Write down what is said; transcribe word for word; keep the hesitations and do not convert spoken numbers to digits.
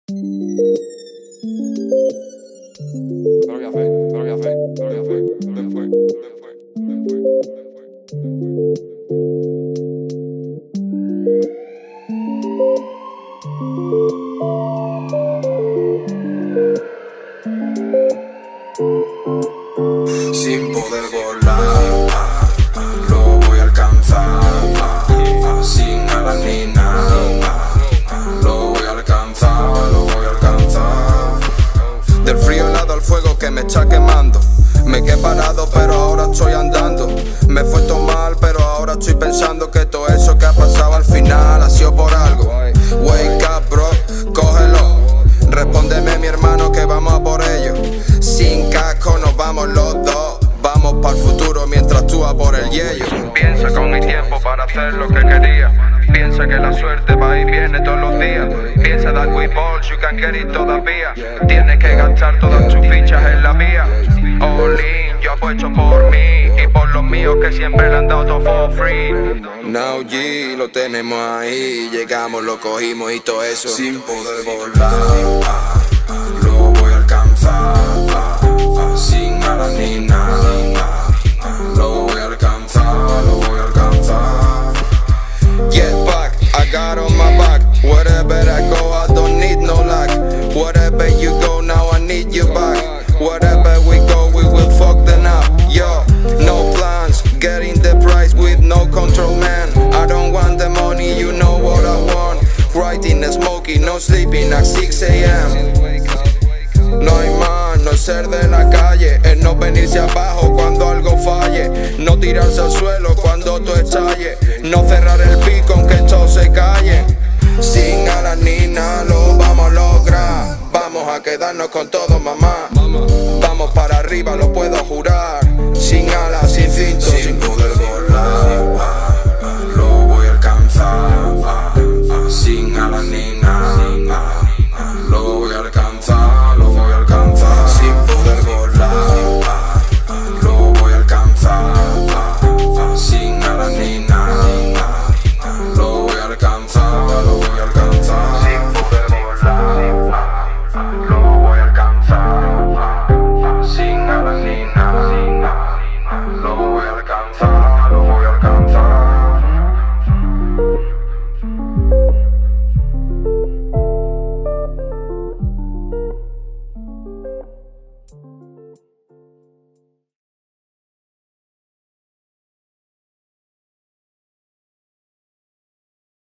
Sin poder volar, lo voy a alcanzar. Sin alas ni nada, lo voy a alcanzar, lo voy a alcanzar. Del frío helado al fuego que me está quemando. Me quedé parado pero ahora estoy andando. Me fue todo mal pero ahora estoy pensando que todo eso que ha pasado al final ha sido por algo. Wake up bro, cógelo. Respóndeme mi hermano que vamos a por ello. Sin casco nos vamos los dos. Vamos para el futuro mientras tú vas por el yello. Piensa con mi tiempo para hacer lo que quería. Piensa que la suerte va y viene todos los días. Piensa that we balls, you can get it todavía. Tienes que gastar todas tus fichas en la vía. All in, yo apuesto por mí y por los míos que siempre le han dado todo for free. Now G, lo tenemos ahí. Llegamos, lo cogimos y todo eso. Sin poder volar, lo voy a alcanzar. Sin alas ni nada, lo voy a alcanzar, lo voy a alcanzar. Get back, I got on my back. Wherever I go, I don't need no luck. Wherever you go, now I need you back. Wherever we go, we will fuck them up. Yo, no plans, getting the prize with no control, man. I don't want the money, you know what I want. Writing, smoking, no sleeping at six A M No hay más, no es ser de la calle. Es no venirse abajo cuando algo falle. No tirarse al suelo cuando todo estalle. No cerrar el pico aunque todo se calle. Sin alas ni nada lo vamos a lograr. Vamos a quedarnos con todo, mamá. Vamos para arriba, lo puedo jurar. Sin alas, sin cinto, sin poder volar, lo voy a alcanzar. Sin alas ni nada.